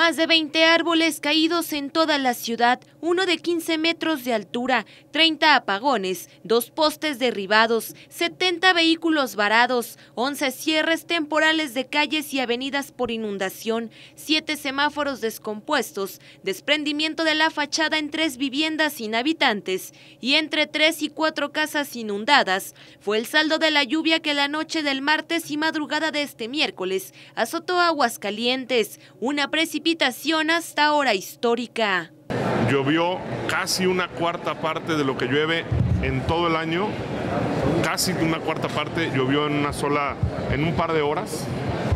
Más de 20 árboles caídos en toda la ciudad, uno de 15 metros de altura, 30 apagones, 2 postes derribados, 70 vehículos varados, 11 cierres temporales de calles y avenidas por inundación, 7 semáforos descompuestos, desprendimiento de la fachada en 3 viviendas sin habitantes y entre 3 y 4 casas inundadas. Fue el saldo de la lluvia que la noche del martes y madrugada de este miércoles azotó Aguascalientes, una precipitación hasta ahora histórica. Llovió casi una cuarta parte de lo que llueve en todo el año, casi una cuarta parte llovió en un par de horas.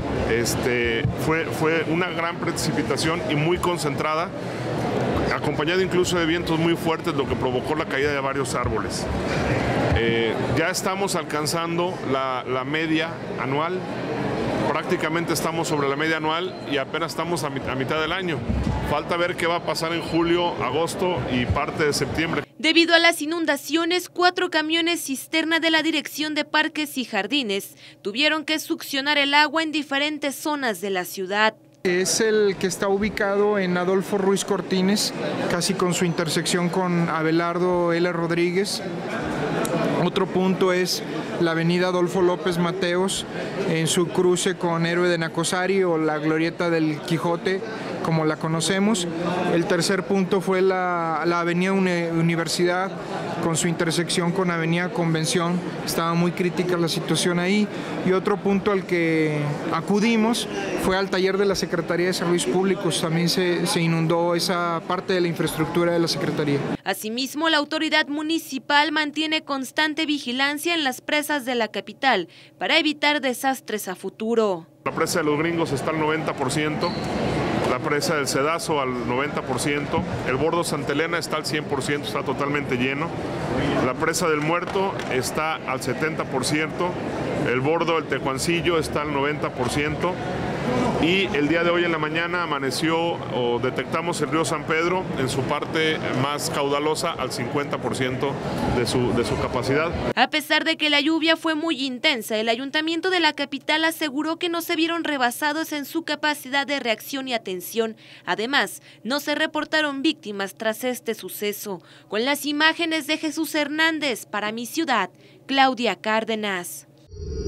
Fue una gran precipitación y muy concentrada, acompañada incluso de vientos muy fuertes, lo que provocó la caída de varios árboles. Ya estamos alcanzando la media anual. Prácticamente estamos sobre la media anual y apenas estamos a mitad del año. Falta ver qué va a pasar en julio, agosto y parte de septiembre. Debido a las inundaciones, 4 camiones cisterna de la Dirección de Parques y Jardines tuvieron que succionar el agua en diferentes zonas de la ciudad. Es el que está ubicado en Adolfo Ruiz Cortines, casi con su intersección con Abelardo L. Rodríguez. Otro punto es la avenida Adolfo López Mateos, en su cruce con Héroe de Nacosari o la glorieta del Quijote, como la conocemos. El tercer punto fue la avenida Universidad, con su intersección con avenida Convención. Estaba muy crítica la situación ahí. Y otro punto al que acudimos fue al taller de la Secretaría de Servicios Públicos. También se inundó esa parte de la infraestructura de la Secretaría. Asimismo, la autoridad municipal mantiene constante vigilancia en las presas de la capital para evitar desastres a futuro. La presa de los Gringos está al 90%. La presa del Cedazo al 90%, el bordo Santa Elena está al 100%, está totalmente lleno. La presa del Muerto está al 70%, el bordo del Tecuancillo está al 90%. Y el día de hoy en la mañana detectamos el río San Pedro en su parte más caudalosa al 50% de su capacidad. A pesar de que la lluvia fue muy intensa, el ayuntamiento de la capital aseguró que no se vieron rebasados en su capacidad de reacción y atención. Además, no se reportaron víctimas tras este suceso. Con las imágenes de Jesús Hernández, para Mi Ciudad, Claudia Cárdenas.